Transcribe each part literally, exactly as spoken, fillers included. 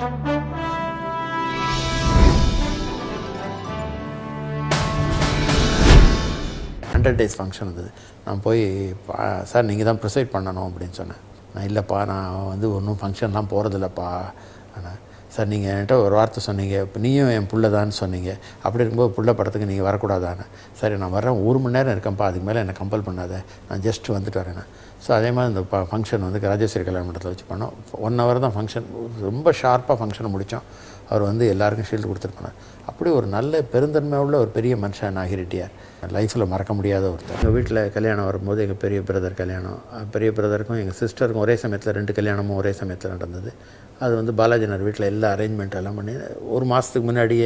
Hundred days function இருந்தது. நான் போய் சார் நீங்கள் தான் ப்ரிசைட் பண்ணணும் அப்படின்னு சொன்னேன். நான் இல்லைப்பா நான் வந்து ஒன்றும் ஃபங்க்ஷன்லாம் போகிறதில்லப்பா. ஆனால் சார் நீங்கள் என்கிட்ட ஒரு வார்த்தை சொன்னீங்க, இப்போ நீயும் என் புள்ள தான் சொன்னீங்க, அப்படி இருக்கும்போது புள்ள படத்துக்கு நீங்கள் வரக்கூடாதானே. சரி நான் வரேன், ஒரு மணி நேரம் இருக்கேன்ப்பா, அதுக்கு மேலே என்னை கம்பல் பண்ணாத, நான் ஜஸ்ட் வந்துட்டு வரேன். ஸோ அதே மாதிரி இந்த ஃபங்க்ஷன் வந்து ராஜேஸ்வரி கல்யாண மண்டபத்தில் வச்சு பண்ணோம். ஒன் ஹவர் தான் ஃபங்க்ஷன், ரொம்ப ஷார்ப்பாக ஃபங்க்ஷனை முடித்தோம். அவர் வந்து எல்லாருக்கும் ஷீல்டு கொடுத்துருப்பாங்க. அப்படி ஒரு நல்ல பெருந்தன்மை உள்ள ஒரு பெரிய மனுஷன் நாகி ரெட்டியார். லைஃப்பில் மறக்க முடியாத ஒருத்தர். எங்கள் வீட்டில் கல்யாணம் வரும்போது எங்கள் பெரிய பிரதர் கல்யாணம், பெரிய பிரதருக்கும் எங்கள் சிஸ்டருக்கும் ஒரே சமயத்தில் ரெண்டு கல்யாணமும் ஒரே சமயத்தில் நடந்தது. அது வந்து பாலாஜினர் வீட்டில் எல்லா அரேஞ்ச்மெண்ட் எல்லாம் பண்ணி ஒரு மாதத்துக்கு முன்னாடியே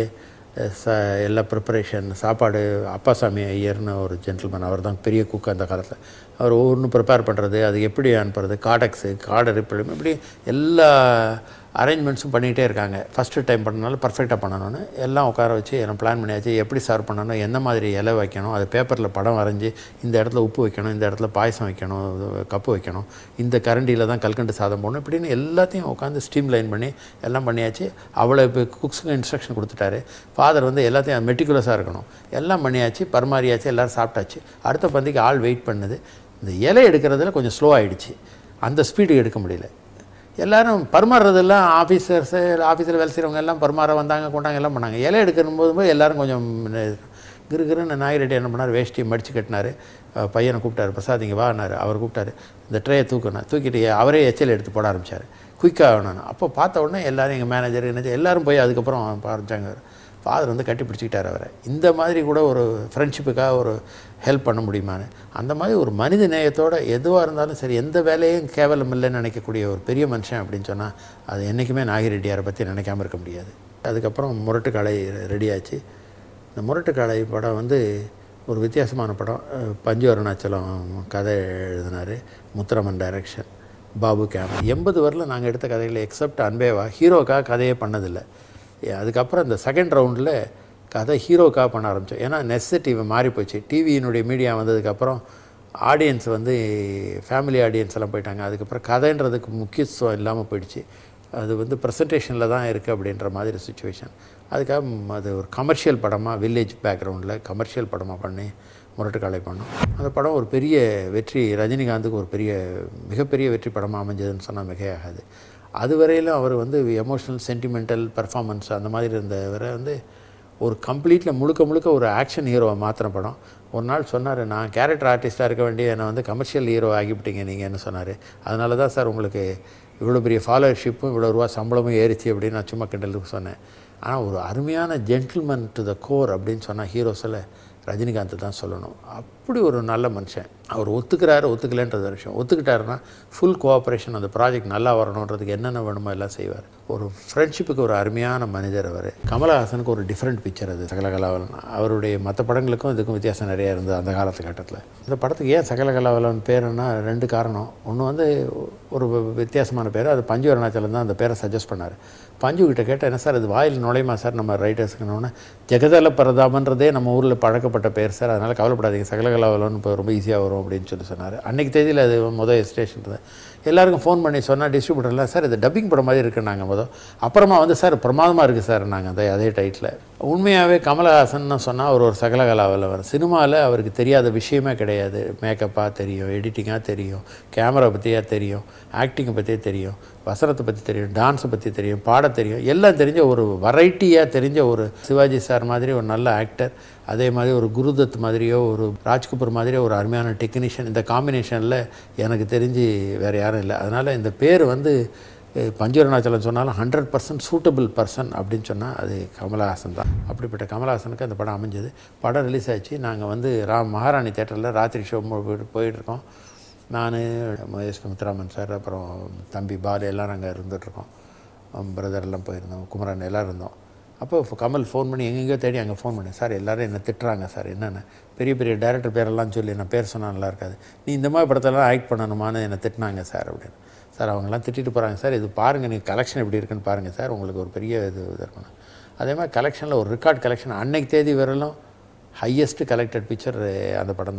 ச எல்லா ப்ரிப்பரேஷன் சாப்பாடு. அப்பாசாமி ஐயர்னு ஒரு ஜென்டில்மேன், அவர் தான் பெரிய குக் அந்த காலத்தில். அவர் ஒவ்வொன்றும் ப்ரிப்பேர் பண்ணுறது, அது எப்படி அனுப்புறது, கார்டெக்ஸு கார்டு ரிப்பேர், இப்படி எல்லா அரேஞ்ச்மெண்ட்ஸும் பண்ணிகிட்டே இருக்காங்க. ஃபஸ்ட்டு டைம் பண்ணனால பர்ஃபெக்டாக பண்ணணும்னு எல்லாம் உட்கார வச்சு எல்லாம் பிளான் பண்ணியாச்சு. எப்படி சர்வ் பண்ணணும், எந்த மாதிரி இலை வைக்கணும், அது பேப்பரில் படம் வரைஞ்சி இந்த இடத்துல உப்பு வைக்கணும், இந்த இடத்துல பாயசம் வைக்கணும், கப்பு வைக்கணும், இந்த கரண்டியில் தான் கல்கண்டு சாதம் போடணும், இப்படின்னு எல்லாத்தையும் உட்காந்து ஸ்டீம் லைன் பண்ணி எல்லாம் பண்ணியாச்சு. அவ்வளோ இப்போ குக்ஸுக்கு இன்ஸ்ட்ரக்ஷன் கொடுத்துட்டாரு. ஃபாதர் வந்து எல்லாத்தையும் மெட்டிகுலஸாக இருக்கணும். எல்லாம் பண்ணியாச்சு, பரிமாறியாச்சு, எல்லோரும் சாப்பிட்டாச்சு. அடுத்த பந்திக்கு ஆள் வெயிட் பண்ணுது. இந்த இலை எடுக்கிறதுல கொஞ்சம் ஸ்லோ ஆகிடுச்சு, அந்த ஸ்பீடு எடுக்க முடியல. எல்லோரும் பரிமாறுறதெல்லாம் ஆஃபீஸர்ஸு ஆஃபீஸில் வேலை செய்கிறவங்க எல்லாம் பரிமாற வந்தாங்க, கொண்டாங்க, எல்லாம் பண்ணாங்க. இலை எடுக்கும் போது எல்லோரும் கொஞ்சம் கிருகிருன்னு நாகி ரெட்டி என்ன பண்ணார், வேஷ்டியை மடித்து கட்டினார். பையனை கூப்பிட்டாரு, பிரசாத் இங்கே வானார். அவர் கூப்பிட்டாரு, இந்த ட்ரேயை தூக்கணும். தூக்கிட்டு அவரே எச்சல் எடுத்து போட ஆரம்பித்தார். குயிக்காக வேணும். அப்போ பார்த்த உடனே எல்லோரும் எங்கள் மேனேஜர் என்ன எல்லோரும் போய் அதுக்கப்புறம் ஆரம்பித்தாங்க. ஃபாதர் வந்து கட்டி பிடிச்சிக்கிட்டார் அவரை. இந்த மாதிரி கூட ஒரு ஃப்ரெண்ட்ஷிப்புக்காக ஒரு ஹெல்ப் பண்ண முடியுமான்னு, அந்த மாதிரி ஒரு மனித நேயத்தோடு எதுவாக இருந்தாலும் சரி, எந்த வேலையும் கேவலம் இல்லைன்னு நினைக்கக்கூடிய ஒரு பெரிய மனுஷன் அப்படின்னு சொன்னால் அது என்றைக்குமே நாகி ரெட்டியாரை பற்றி நினைக்காமல் இருக்க முடியாது. அதுக்கப்புறம் முரட்டுக்காலை ரெடி ஆச்சு. இந்த முரட்டுக்காலை படம் வந்து ஒரு வித்தியாசமான படம். பஞ்சு அருணாச்சலம் கதை எழுதினார், முத்துராமன் டைரக்ஷன், பாபு கேம். எண்பது வரல நாங்கள் எடுத்த கதைகளை எக்ஸப்ட் அன்பேவா ஹீரோக்காக கதையே பண்ணதில்லை. அதுக்கப்புறம் இந்த செகண்ட் ரவுண்டில் கதை ஹீரோக்காக பண்ண ஆரம்பித்தோம். ஏன்னா நெசசிட்டி மாறி போச்சு. டிவியினுடைய மீடியா வந்ததுக்கப்புறம் ஆடியன்ஸ் வந்து ஃபேமிலி ஆடியன்ஸ் எல்லாம் போயிட்டாங்க. அதுக்கப்புறம் கதைன்றதுக்கு முக்கியத்துவம் இல்லாமல் போயிடுச்சு. அது வந்து ப்ரெசன்டேஷனில் தான் இருக்குது அப்படின்ற மாதிரி சுச்சுவேஷன். அதுக்காக அது ஒரு கமர்ஷியல் படமாக, வில்லேஜ் பேக்ரவுண்டில் கமர்ஷியல் படமாக பண்ணி முரட்டுக்காலை பண்ணோம். அந்த படம் ஒரு பெரிய வெற்றி, ரஜினிகாந்துக்கு ஒரு பெரிய மிகப்பெரிய வெற்றி படமாக அமைஞ்சதுன்னு சொன்னால் மிகையாகாது. அதுவரையிலும் அவர் வந்து எமோஷ்னல் சென்டிமெண்டல் பர்ஃபார்மன்ஸ் அந்த மாதிரி இருந்தவரை வந்து ஒரு கம்ப்ளீட்டில் முழுக்க முழுக்க ஒரு ஆக்ஷன் ஹீரோவை மாற்றின படம். ஒரு நாள் சொன்னார், நான் கேரக்டர் ஆர்டிஸ்ட்டாக இருக்க வேண்டிய என்னை வந்து கமர்ஷியல் ஹீரோ ஆகிவிட்டீங்க நீங்கள்னு சொன்னார். அதனால தான் சார் உங்களுக்கு இவ்வளோ பெரிய ஃபாலோவர்ஷிப்பும் இவ்வளோ ரூபா சம்பளமும் ஏறிச்சு அப்படின்னு நான் சும்மா கிண்டலுக்கு சொன்னேன். ஆனால் ஒரு அருமையான ஜென்டில்மேன் டு த கோர் அப்படின்னு சொன்னால் ஹீரோஸில் ரஜினிகாந்த் தான் சொல்லணும். அப்படி ஒரு நல்ல மனுஷன். அவர் ஒத்துக்கிறாரு ஒத்துக்கலைன்றது விஷயம். ஒத்துக்கிட்டாருன்னா ஃபுல் கோஆப்ரேஷன், அந்த ப்ராஜெக்ட் நல்லா வரணுன்றதுக்கு என்னென்ன வேணுமோ எல்லாம் செய்வார். ஒரு ஃப்ரெண்ட்ஷிப்புக்கு ஒரு அருமையான மனிதர் அவர். கமலஹாசனுக்கு ஒரு டிஃப்ரெண்ட் பிக்சர் அது சகலகலாவலன். அவருடைய மற்ற படங்களுக்கும் இதுக்கும் வித்தியாசம் நிறையா இருந்தது அந்த காலத்துக்கட்டத்தில். இந்த படத்துக்கு ஏன் சகலகலாவலன் பேருன்னா ரெண்டு காரணம். ஒன்று வந்து ஒரு வித்தியாசமான பேர், அது பஞ்சு அருணாச்சலம் தான் அந்த பேரை சஜஸ்ட் பண்ணார். பஞ்சு கிட்ட கேட்டால் என்ன சார் அது வாயில் நுழையுமா சார் நம்ம ரைட்டர்ஸுக்குன்னு. ஜெகதல பிரதாபன்றதே நம்ம ஊரில் பழக்கப்பட்ட பேர் சார், அதனால் கவலைப்படாதீங்க, சகலகலாவலன் இப்போ ரொம்ப ஈஸியாக வரும் அப்படின்னு சொல்லி சொன்னார். அன்றைக்கி தேதியில் அது முதல் ஸ்டேஷன் இருந்தது. எல்லாருக்கும் ஃபோன் பண்ணி சொன்னால் டிஸ்ட்ரிபியூட்டர்லாம் சார் இது டப்பிங் படம் மாதிரி இருக்குது நாங்கள் முதல். அப்புறமா வந்து சார் பிரமாதமாக இருக்குது சார் நாங்கள் அந்த அதே டைட்டில். உண்மையாகவே கமலஹாசன் சொன்னால் அவர் ஒரு சகலகலாவில் வரும். சினிமாவில் அவருக்கு தெரியாத விஷயமே கிடையாது. மேக்கப்பாக தெரியும், எடிட்டிங்காக தெரியும், கேமரா பற்றியாக தெரியும், ஆக்டிங்கை பற்றியே தெரியும், வசனத்தை பற்றி தெரியும், டான்ஸை பற்றி தெரியும், பாட தெரியும், எல்லாம் தெரிஞ்ச ஒரு வெரைட்டியாக தெரிஞ்ச ஒரு சிவாஜி சார் மாதிரி ஒரு நல்ல ஆக்டர். அதே மாதிரி ஒரு குருதத் மாதிரியோ ஒரு ராஜ்கபூர் மாதிரியோ ஒரு அருமையான டெக்னீஷியன். இந்த காம்பினேஷனில் எனக்கு தெரிஞ்சு வேறு யாரும் இல்லை. அதனால் இந்த பேர் வந்து பஞ்சு அருணாச்சலம் சொன்னாலும் ஹண்ட்ரட் பர்சன்ட் சூட்டபிள் பர்சன் அப்படின்னு சொன்னால் அது கமலஹாசன் தான். அப்படிப்பட்ட கமலஹாசனுக்கு அந்த படம் அமைஞ்சது. படம் ரிலீஸ் ஆச்சு. நாங்கள் வந்து ரா மகாராணி தேட்டரில் ராத்திரி ஷோ போயிட்டுருக்கோம். நான் மகேஷ் முத்துராமன் சார், அப்புறம் தம்பி பாலு எல்லாம் நாங்கள் இருந்துகிட்ருக்கோம். பிரதர்லாம் போயிருந்தோம், குமரன் எல்லோரும் இருந்தோம். அப்போ கமல் ஃபோன் பண்ணி எங்கெங்கேயோ தேடி அங்கே ஃபோன் பண்ணேன். சார் எல்லோரும் என்ன திட்டுறாங்க சார், என்னென்ன பெரிய பெரிய டைரக்டர் பேரெல்லாம் சொல்லி நான் பேர் சொன்னால் நல்லா இருக்காது, நீ இந்த மாதிரி படத்தெல்லாம் ஆக்ட் பண்ணணுமான்னு என்னை திட்டினாங்க சார் அப்படின்னு. சார் அவங்கெல்லாம் திட்டிட்டு போகிறாங்க சார், இது பாருங்கள் நீங்கள் கலெக்ஷன் எப்படி இருக்குன்னு பாருங்கள் சார், உங்களுக்கு ஒரு பெரிய இது இது இருக்கணும். அதே மாதிரி கலெக்ஷனில் ஒரு ரெக்கார்ட் கலெக்ஷன் அன்னைக்கு தேதி வரலும் ஹையஸ்ட்டு கலெக்டட் பிக்சர் அந்த படம் தான்.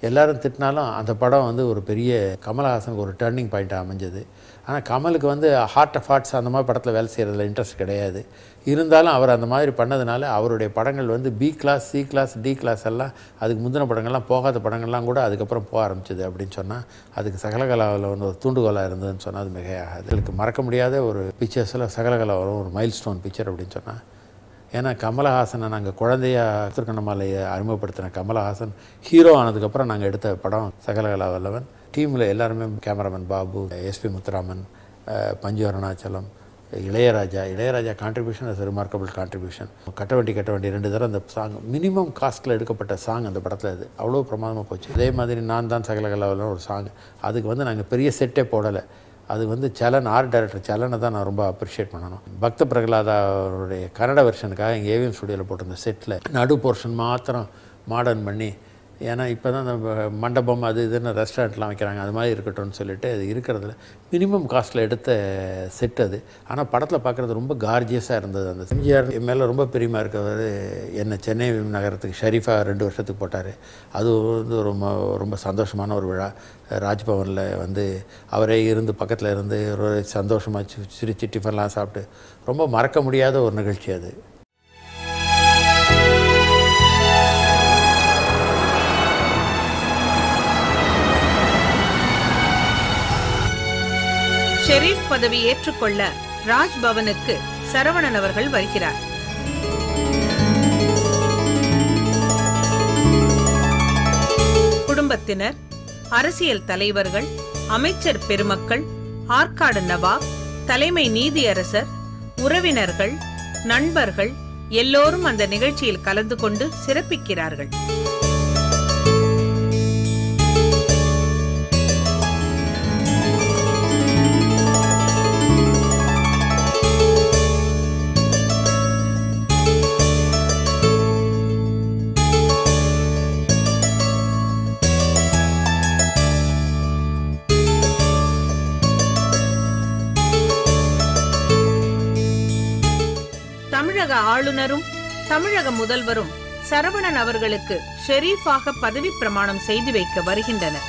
எல்லாரும் திட்டினாலும் அந்த படம் வந்து ஒரு பெரிய கமலஹாசனுக்கு ஒரு டர்னிங் பாயிண்ட்டாக அமைஞ்சது. ஆனால் கமலுக்கு வந்து ஹார்ட் ஆஃப் ஹார்ட்ஸ் அந்த மாதிரி படத்தில் வேலை செய்கிறதுல இன்ட்ரெஸ்ட் கிடையாது. இருந்தாலும் அவர் அந்த மாதிரி பண்ணதுனால அவருடைய படங்கள் வந்து B class, C class, D class எல்லாம் அதுக்கு முந்தின படங்கள்லாம் போகாத படங்கள்லாம் கூட அதுக்கப்புறம் போக ஆரம்பிச்சிது அப்படின்னு சொன்னால் அதுக்கு சகலகலாவில் வந்து ஒரு தூண்டுகோலாக இருந்ததுன்னு சொன்னால் அது மிகையாகாது. இதுக்கு மறக்க முடியாத ஒரு பிக்சர்ஸில் சகலகலா வரும், ஒரு மைல் ஸ்டோன் பிக்சர் அப்படின்னு சொன்னால். ஏன்னா கமலஹாசனை நாங்கள் குழந்தையாக திருக்கண்ணமாலையை அறிமுகப்படுத்தின கமலஹாசன் ஹீரோ ஆனதுக்கப்புறம் நாங்கள் எடுத்த படம் சகலகலா வல்லவன். டீமில் எல்லாருமே cameraman Babu, SP Muthuraman, Panchu Arunachalam, Ilaiyaraaja. Ilaiyaraaja contribution is remarkable contribution. கட்டவண்டி கட்டவண்டி ரெண்டு தடவை அந்த சாங் மினிமம் காஸ்ட்டில் எடுக்கப்பட்ட சாங் அந்த படத்தில். அது அவ்வளோ பிரமாதமாக போச்சு. அதே மாதிரி நான் தான் சகலகலாவில் ஒரு சாங், அதுக்கு வந்து நாங்கள் பெரிய செட்டே போடலை. அது வந்து சலன், ஆர்ட் டைரக்டர் சலனை தான் நான் ரொம்ப அப்ரிஷியேட் பண்ணணும். பக்த பிரகலாதா அவருடைய கன்னட வெர்ஷனுக்காக எங்கள் ஏவிஎம் ஸ்டுடியோவில் போட்டிருந்த செட்டில் நடு போர்ஷன் மாத்திரம் மாடர்ன் பண்ணி, ஏன்னா இப்போ தான் அந்த மண்டபம் அது இதுன்னு ரெஸ்டாரண்ட்லாம் வைக்கிறாங்க, அது மாதிரி இருக்கட்டும்னு சொல்லிட்டு அது இருக்கிறதுல மினிமம் காஸ்ட்டில் எடுத்த செட் அது. ஆனால் படத்தில் பார்க்குறது ரொம்ப கார்ஜியஸாக இருந்தது. அந்த எம்ஜிஆர் என் மேலே ரொம்ப பெரியமாக இருக்கிறவர் என்னை சென்னை நகரத்துக்கு ஷரீஃபா ரெண்டு வருஷத்துக்கு போட்டார். அது வந்து ரொம்ப ரொம்ப சந்தோஷமான ஒரு விழா. ராஜ்பவனில் வந்து அவரே இருந்து பக்கத்தில் இருந்து ஒரு சந்தோஷமாக சிரிச்சு டிஃபன்லாம் சாப்பிட்டு ரொம்ப மறக்க முடியாத ஒரு நிகழ்ச்சி அது. ஷெரீப் பதவி ஏற்றுக்கொள்ள ராஜ்பவனுக்கு சரவணன் அவர்கள் வருகிறார். குடும்பத்தினர், அரசியல் தலைவர்கள், அமைச்சர் பெருமக்கள், ஆற்காடு நவாப், தலைமை நீதியரசர், உறவினர்கள், நண்பர்கள் எல்லோரும் அந்த நிகழ்ச்சியில் கலந்து கொண்டு சிறப்பிக்கிறார்கள். தமிழக ஆளுநரும் தமிழக முதல்வரும் சரவணன் அவர்களுக்கு ஷெரீஃபாக பதவி பிரமாணம் செய்து வைக்க வருகின்றனர்.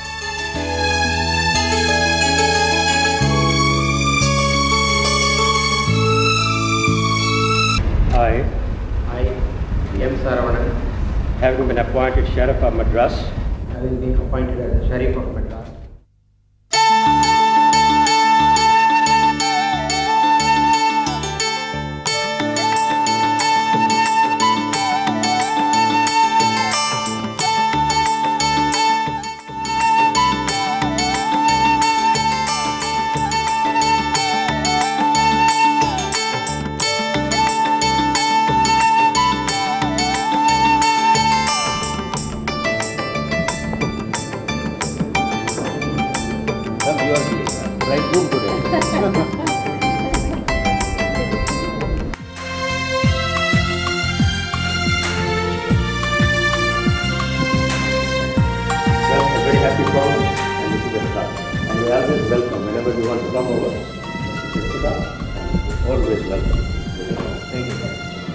I, I, M. Saravanan, having been appointed Sheriff of Madras, having been appointed as the Sheriff of Madras. Right room today. Well, a very happy program, and this is the start. And we are always welcome whenever you want to come over. Sit down. Always welcome. Thank you, sir.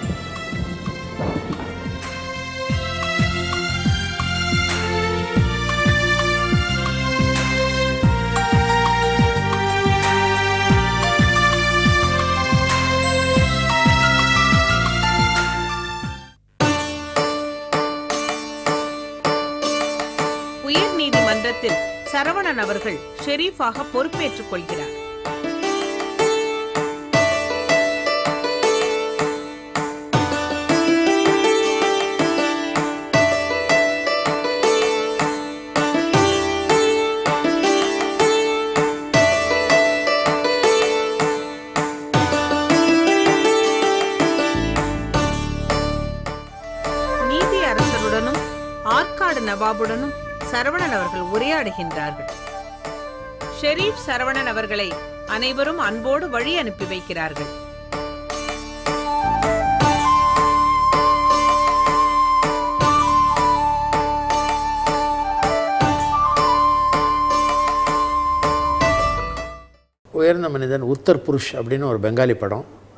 உயர்நீதிமன்றத்தில் சரவணன் அவர்கள் ஷெரீஃபாக பொறுப்பேற்றுக் கொள்கிறார். நீதி அரசருடனும் ஆற்காடு நவாபுடனும் சரவணன் அவர்கள் உரையாடுகின்றார்கள். ஷெரீப் சரவணன் அவர்களை அனைவரும் அன்போடு வழி அனுப்பி வைக்கிறார்கள். உயர்ந்த மனிதன் உத்தர் புருஷ் அப்படின்னு ஒரு பெங்காலி படம்.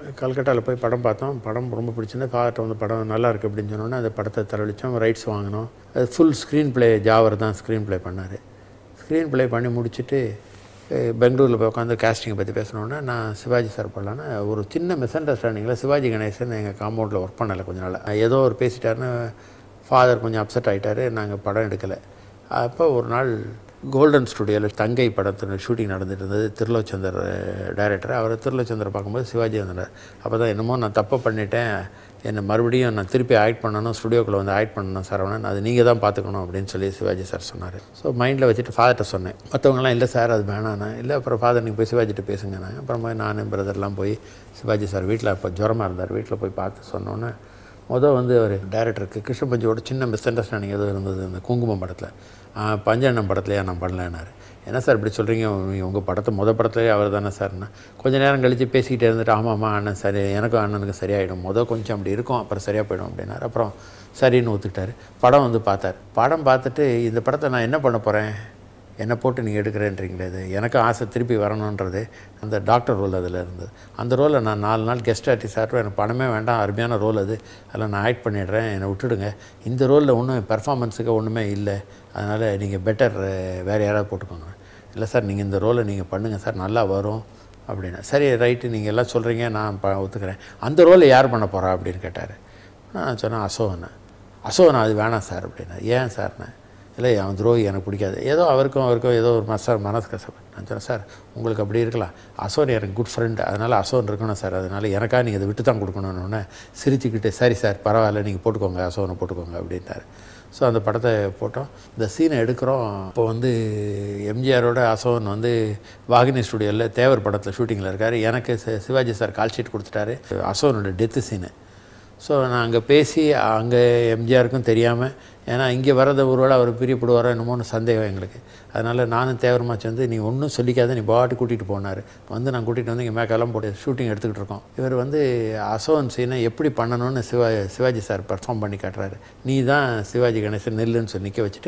கல்கட்டாவில் போய் படம் பார்த்தோம். படம் ரொம்ப பிடிச்சிருந்து ஃபாதர்கிட்ட வந்து படம் நல்லா இருக்குது அப்படின்னு சொன்னோன்னே அந்த படத்தை தரவழித்தோம், ரைட்ஸ் வாங்கினோம். அது ஃபுல் ஸ்க்ரீன் ப்ளே ஜாவர் தான் ஸ்க்ரீன் ப்ளே பண்ணார். ஸ்க்ரீன் ப்ளே பண்ணி முடிச்சுட்டு பெங்களூரில் போய் உட்காந்து காஸ்டிங்கை பற்றி பேசணுன்னா நான் சிவாஜி சார் பண்ணலான்னு ஒரு சின்ன மிஸ் அண்டர்ஸ்டாண்டிங்கில் சிவாஜி கணேசன் எங்கள் காம்பவுண்டில் ஒர்க் பண்ணலை கொஞ்ச நாள். ஏதோ ஒரு பேசிட்டாருன்னு ஃபாதர் கொஞ்சம் அப்செட் ஆகிட்டார். நாங்கள் படம் எடுக்கலை. அப்போ ஒரு நாள் கோல்டன் ஸ்டுடியோவில் தங்கை படத்தின் ஷூட்டிங் நடந்துட்டு இருந்தது. திருலோச்சந்தர் டைரக்டர். அவர் திருலோச்சந்தரை பார்க்கும்போது சிவாஜி வந்தார். அப்போ தான் என்னமோ நான் தப்பு பண்ணிட்டேன், என்னை மறுபடியும் நான் திருப்பி ஆக்ட் பண்ணணும், ஸ்டுடியோக்குள்ளே வந்து ஆக்ட் பண்ணணும் சரவணன், அது நீங்கள் தான் பார்த்துக்கணும் அப்படின்னு சொல்லி சிவாஜி சார் சொன்னார். ஸோ மைண்டில் வச்சுட்டு ஃபாதர்கிட்ட சொன்னேன். மற்றவங்களாம் இல்லை சார் அது வேணாண்ணா. இல்லை அப்புறம் ஃபாதர் நீங்கள் போய் சிவாஜிட்ட பேசுங்க. நான் அப்புறமா நான் பிரதர்லாம் போய் சிவாஜி சார் வீட்டில் அப்போ ஜுரமாக இருந்தார், வீட்டில் போய் பார்த்து சொன்னோன்னே மொதல் வந்து அவர் டைரக்டருக்கு கிருஷ்ண பஞ்சியோட சின்ன மிஸ் அண்டர்ஸ்டாண்டிங் எதுவும் இருந்தது. அந்த குங்குமம் படத்தில் பஞ்சண்ணம் படத்துலையா நான் பண்ணலன்னாரு. என்ன சார் இப்படி சொல்கிறீங்க, உங்கள் படத்தை மொதல் படத்துலேயே அவர் தானே சார்னா கொஞ்சம் நேரம் கழித்து பேசிக்கிட்டே இருந்துட்டு ஆமாம்மா அண்ணன் சரி எனக்கும் அண்ணனுக்கு சரியாயிடும், மொதல் கொஞ்சம் அப்படி இருக்கும் அப்புறம் சரியாக போயிடும் அப்படின்னாரு. அப்புறம் சரின்னு ஒத்துக்கிட்டார். படம் வந்து பார்த்தார். படம் பார்த்துட்டு இந்த படத்தை நான் என்ன பண்ண போகிறேன், என்னை போட்டு நீங்கள் எடுக்கிறேன்றீங்களே, இது எனக்கும் ஆசை திருப்பி வரணுன்றது. அந்த டாக்டர் ரோல் அதில் இருந்தது. அந்த ரோலை நான் நாலு நாள் கெஸ்ட் ஆர்டிஸ்ட் ஆகட்டும், எனக்கு பணமே வேண்டாம், அருமையான ரோல் அது, அதில் நான் ஆக்ட் பண்ணிடுறேன், என்னை விட்டுடுங்க, இந்த ரோலில் ஒன்றும் பெர்ஃபார்மன்ஸுக்கு ஒன்றுமே இல்லை, அதனால் நீங்கள் பெட்டர் வேறு யாராவது போட்டுக்கோங்க. இல்லை சார் நீங்கள் இந்த ரோலை நீங்கள் பண்ணுங்கள் சார் நல்லா வரும் அப்படின்னா. சரி ரைட்டு நீங்கள் எல்லாம் சொல்கிறீங்க நான் ப ஒத்துக்கிறேன். அந்த ரோலை யார் பண்ண போகிறா அப்படின்னு கேட்டார். நான் சொன்னேன் அசோகனை. அசோகனை அது வேணாம் சார் அப்படின்னா. ஏன் சார்ண்ணே? இல்லை அவன் துரோகி எனக்கு பிடிக்காது. ஏதோ அவருக்கும் அவருக்கும் ஏதோ ஒரு மச மனசு கஷ்டம். நான் சொன்னேன் சார் உங்களுக்கு அப்படி இருக்கலாம், அசோன் எனக்கு குட் ஃப்ரெண்டு, அதனால் அசோன் இருக்கணும் சார், அதனால் எனக்காக நீங்கள் அதை விட்டு தான் கொடுக்கணுன்னு சிரிச்சுக்கிட்டு சரி சார் பரவாயில்ல நீங்கள் போட்டுக்கோங்க அசோனை போட்டுக்கோங்க அப்படின்ட்டார். ஸோ அந்த படத்தை போட்டோம். இந்த சீனை எடுக்கிறோம். இப்போ வந்து எம்ஜிஆரோட அசோன் வந்து வாகினி ஸ்டுடியோவில் தேவர் படத்தில் ஷூட்டிங்கில் இருக்கார். எனக்கு சிவாஜி சார் கால் ஷீட் கொடுத்துட்டாரு அசோனோட டெத்து சீனு. ஸோ நான் அங்கே பேசி அங்கே எம்ஜிஆருக்கும் தெரியாமல், ஏன்னா இங்கே வரத ஒருவேளை அவர் பிரியப்படுவாரோ என்னமோன்னு சந்தேகம் எங்களுக்கு. அதனால் நானும் தேவரமாக சேர்ந்து நீ ஒன்றும் சொல்லிக்காத நீ பாட்டு கூட்டிகிட்டு போனார். வந்து நான் கூட்டிகிட்டு வந்து இங்கே மேக்கெல்லாம் போட்டு ஷூட்டிங் எடுத்துக்கிட்டு இருக்கோம். இவர் வந்து அசோன் சீனை எப்படி பண்ணணும்னு சிவா சிவாஜி சார் பர்ஃபார்ம் பண்ணி காட்டுறாரு. நீ தான் சிவாஜி கணேசன் நெல்லுன்னு சொல்லி நிற்க வச்சுட்டு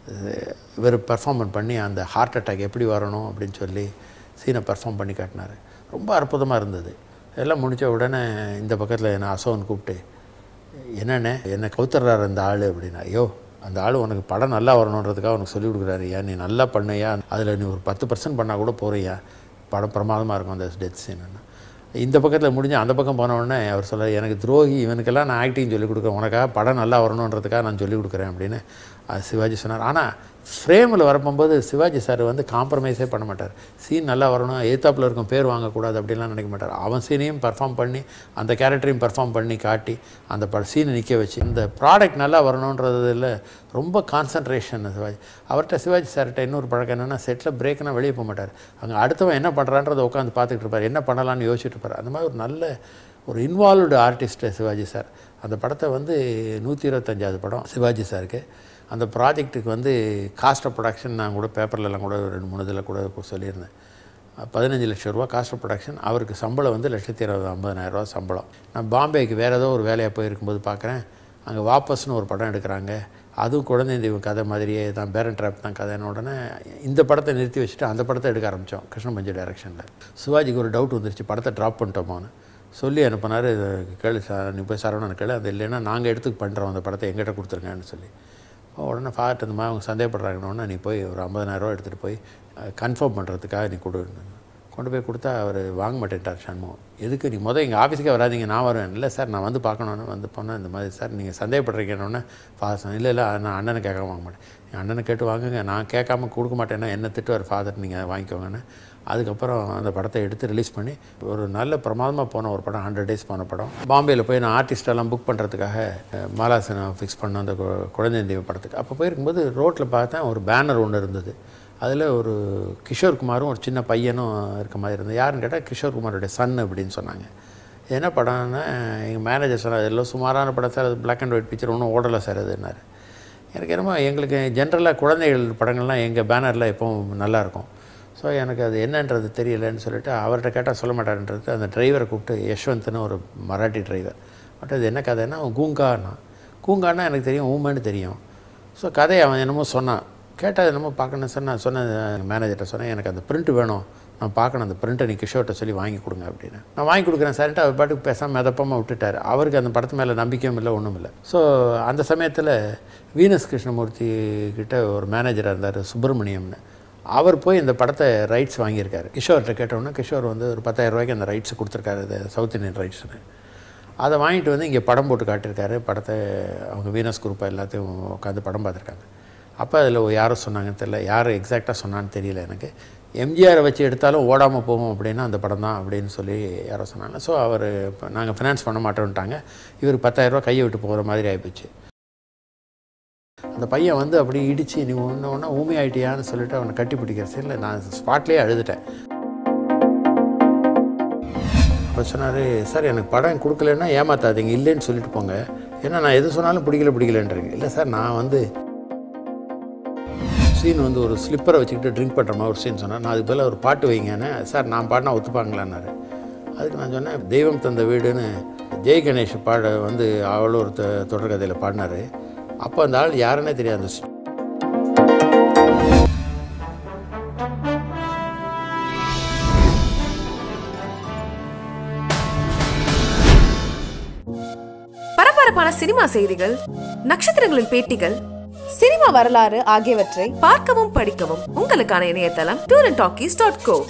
இவர் பர்ஃபார்மன்ஸ் பண்ணி அந்த ஹார்ட் அட்டாக் எப்படி வரணும் அப்படின்னு சொல்லி சீனை பர்ஃபார்ம் பண்ணி காட்டினார். ரொம்ப அற்புதமாக இருந்தது. எல்லாம் முடித்த உடனே இந்த பக்கத்தில் என்ன அசோன் கூப்பிட்டு என்னென்ன என்னை கவுத்துறாரு அந்த ஆள் அப்படின்னா. ஐயோ அந்த ஆள் உனக்கு படம் நல்லா வரணுன்றதுக்காக உனக்கு சொல்லிக் கொடுக்குறாரு ஐயா, நீ நல்லா பண்ணுயா, அதில் நீ ஒரு பத்து பர்சன்ட் பண்ணால் கூட போகிறியா, படம் பிரமாதமாக இருக்கும் அந்த டெத் சீனுன்னா. இந்த பக்கத்தில் முடிஞ்சு அந்த பக்கம் போன உடனே அவர் சொல்ல எனக்கு துரோகி இவனுக்கெல்லாம் நான் ஆக்டிங் சொல்லிக் கொடுக்குறேன், உனக்காக படம் நல்லா வரணுன்றதுக்காக நான் சொல்லிக் கொடுக்குறேன் அப்படின்னு சிவாஜி சொன்னார். ஆனால் ஃப்ரேமில் வரப்போகும்போது சிவாஜி சார் வந்து காம்ப்ரமைஸே பண்ண மாட்டார். சீன் நல்லா வரணும், எய்த்தாப்பில் இருக்கும் பேர் வாங்கக்கூடாது அப்படின்லாம் நினைக்க மாட்டார். அவன் சீனையும் பர்ஃபார்ம் பண்ணி அந்த கேரக்டரையும் பர்ஃபார்ம் பண்ணி காட்டி அந்த ப சீனை நிற்க வச்சு இந்த ப்ராடக்ட் நல்லா வரணுன்றதில் ரொம்ப கான்சன்ட்ரேஷன் சிவாஜி. அவர்கிட்ட சிவாஜி சார்கிட்ட இன்னொரு பழக்கம் என்னென்னா செட்டில் பிரேக்னால் வெளியே போக மாட்டார். அங்கே அடுத்தவன் என்ன பண்ணுறான்றதை உட்காந்து பார்த்துக்கிட்டு இருப்பார், என்ன பண்ணலான்னு யோசிச்சுட்டு இருப்பார். அந்த மாதிரி ஒரு நல்ல ஒரு இன்வால்வ்டு ஆர்டிஸ்ட்டு சிவாஜி சார். அந்த படத்தை வந்து நூற்றி இருபத்தஞ்சாவது படம் சிவாஜி சாருக்கு. அந்த ப்ராஜெக்ட்டுக்கு வந்து காஸ்ட் ஆஃப் ப்ரொடக்ஷன் நான் கூட பேப்பர்லலாம் கூட ரெண்டு மூணு இதில் கூட சொல்லியிருந்தேன். பதினஞ்சு லட்சம் ரூபா காஸ்ட் ஆஃப் ப்ரொடக்ஷன். அவருக்கு சம்பளம் வந்து லட்சத்தி இருபது ஐம்பதாயிரரூவா சம்பளம். நான் பாம்பேக்கு வேறு ஏதோ ஒரு வேலையாக போயிருக்கும்போது பார்க்குறேன், அங்கே வாபஸ்னு ஒரு படம் எடுக்கிறாங்க. அதுவும் குழந்தை தெய்வம் கதை மாதிரியே தான், பேரன் ட்ராப் தான் கதைன்னு. உடனே இந்த படத்தை நிறுத்தி வச்சுட்டு அந்த படத்தை எடுக்க ஆரம்பித்தோம் கிருஷ்ண பஞ்சு டைரக்ஷனில். சிவாஜிக்கு ஒரு டவுட் வந்துருச்சு, படத்தை ட்ராப் பண்ணிட்டோமோன்னு சொல்லி அனுப்பினார். கேளு சார் நீ போய் சரவணன் கேளு, அது இல்லைன்னா நாங்கள் எடுத்துக்கு பண்ணுறோம் அந்த படத்தை எங்கிட்ட கொடுத்துருங்கன்னு சொல்லி. உடனே ஃபாதர்ட்ட இந்த மாதிரி அவங்க சந்தேகப்படுறாங்கன்னு நீ போய் ஒரு ஐம்பதாயிரரூவா எடுத்துகிட்டு போய் கன்ஃபார்ம் பண்ணுறதுக்காக நீ கொடு கொண்டு போய் கொடுத்தா அவர் வாங்க மாட்டேன்ட்டார் சண்முகம். எதுக்கு நீ மொதல் எங்கள் ஆஃபீஸுக்கே வராதிங்க நான் வருவேன். இல்லை சார் நான் வந்து பார்க்கணுன்னு வந்து போனேன். இந்த மாதிரி சார் நீங்கள் சந்தேகப்படுறீங்கன்னொன்னே ஃபாதர் சொன்ன இல்லை இல்லை நான் அண்ணனை கேட்காம வாங்க மாட்டேன். என் அண்ணனை கேட்டு வாங்குங்க, நான் கேட்காம கொடுக்க மாட்டேன்னா என்ன திட்டுவார் ஃபாதர், நீங்கள் வாங்கிக்கோங்கன்னு. அதுக்கப்புறம் அந்த படத்தை எடுத்து ரிலீஸ் பண்ணி ஒரு நல்ல பிரமாதமாக போன ஒரு படம், ஹண்ட்ரட் டேஸ் போன படம். பாம்பேயில் போய் நான் ஆர்டிஸ்டெல்லாம் புக் பண்ணுறதுக்காக மாலாசனை ஃபிக்ஸ் பண்ண அந்த குழந்தை தெய்வ படத்துக்கு. அப்போ போயிருக்கும்போது ரோட்டில் பார்த்தேன் ஒரு பேனர் ஒன்று இருந்தது. அதில் ஒரு கிஷோர் குமாரும் ஒரு சின்ன பையனும் இருக்க மாதிரி இருந்தது. யாருன்னு கேட்டால் கிஷோர் குமாரோடைய சன் அப்படின்னு சொன்னாங்க. என்ன படம்னா எங்கள் மேனேஜர் சொன்னார், எல்லாம் சுமாரான படம் சார், அது பிளாக் அண்ட் ஒயிட் பிக்சர், ஒன்றும் ஓடலை சார் அதுன்னாரு. எனக்கு என்னமோ எங்களுக்கு ஜென்ரலாக குழந்தைகள் படங்கள்லாம் எங்கள் பேனரில் எப்பவும் நல்லாயிருக்கும். ஸோ எனக்கு அது என்னன்றது தெரியலைன்னு சொல்லிவிட்டு அவர்கிட்ட கேட்டால் சொல்ல மாட்டாருன்றது அந்த டிரைவரை கூப்பிட்டு, யஷ்வந்த்னு ஒரு மராட்டி டிரைவர், பட் அது என்ன கதைன்னா அவன் கூங்கான்னா கூங்கான்னா எனக்கு தெரியும், ஊமன்னு தெரியும். ஸோ கதையை அவன் என்னமோ சொன்னான். கேட்டால் என்னமோ பார்க்கணும் சார். நான் சொன்னேன் மேனேஜர்கிட்ட சொன்னேன், எனக்கு அந்த பிரிண்ட் வேணும், நான் பார்க்கணும் அந்த பிரிண்ட்டை நீ கிஷோர்கிட்ட சொல்லி வாங்கி கொடுங்க அப்படின்னு. நான் வாங்கி கொடுக்குறேன் சார்ன்ட்டு அவர் பாட்டுக்கு பேசாமல் மிதப்பமாக விட்டுட்டார். அவருக்கு அந்த படத்து மேலே நம்பிக்கையும் இல்லை, ஒன்றும் இல்லை. ஸோ அந்த சமயத்தில் வீனஸ் கிருஷ்ணமூர்த்தி கிட்ட ஒரு மேனேஜராக இருந்தார் சுப்பிரமணியம்னு. அவர் போய் இந்த படத்தை ரைட்ஸ் வாங்கியிருக்காரு. கிஷோர்கிட்ட கேட்டோன்னா கிஷோர் வந்து ஒரு பத்தாயிரம் ரூபாய்க்கு அந்த ரைட்ஸை கொடுத்துருக்காரு, இது சவுத் இண்டியன் ரைட்ஸ்னு. அதை வாங்கிட்டு வந்து இங்கே படம் போட்டு காட்டியிருக்காரு. படத்தை அவங்க வீனஸ் குரூப்பாக எல்லாத்தையும் உட்காந்து படம் பார்த்துருக்காங்க. அப்போ அதில் யாரோ சொன்னாங்கன்னு தெரியல, யார் எக்ஸாக்டாக சொன்னான்னு தெரியல எனக்கு. எம்ஜிஆரை வச்சு எடுத்தாலும் ஓடாமல் போகும் அப்படின்னா அந்த படம் தான் அப்படின்னு சொல்லி யாரோ சொன்னாங்க. ஸோ அவர் இப்போ நாங்கள் ஃபினான்ஸ் பண்ண மாட்டோன்ட்டாங்க. இவருக்கு பத்தாயிரரூபா கையை விட்டு போகிற மாதிரி ஆகிப்போச்சு. அந்த பையன் வந்து அப்படி இடித்து நீ ஒன்று ஒன்றா ஊமி ஆகிட்டியான்னு சொல்லிட்டு அவனை கட்டி பிடிக்கிறது இல்லை. நான் ஸ்பாட்லேயே அழுதுட்டேன். அப்போ சொன்னார், சார் எனக்கு படம் கொடுக்கலன்னா ஏமாத்தாதீங்க, இல்லைன்னு சொல்லிட்டு போங்க. ஏன்னா நான் எது சொன்னாலும் பிடிக்கல பிடிக்கலன்றீங்க. இல்லை சார், நான் வந்து சீன் வந்து ஒரு ஸ்லிப்பரை வச்சுக்கிட்டு ட்ரிங்க் பண்ணுற மாதிரி ஒரு சீன் சொன்னேன். நான் அதுக்கு பதில் ஒரு பாட்டு வைங்கன்னு. சார் நான் பாடினா ஒத்துப்பாங்களான்னாரு. அதுக்கு நான் சொன்னேன், தெய்வம் தந்த வீடுன்னு ஜெய் கணேஷ் பாட வந்து அவ்வளோ ஒரு தொடர்கதையில் பாடினார். அப்போ அந்த ஆள் யாருன்னே தெரியாது. பரபரப்பான சினிமா செய்திகள், நட்சத்திரங்களின் பேட்டிகள், சினிமா வரலாறு ஆகியவற்றை பார்க்கவும் படிக்கவும் உங்களுக்கான இணையதளம் tour and talkies dot go.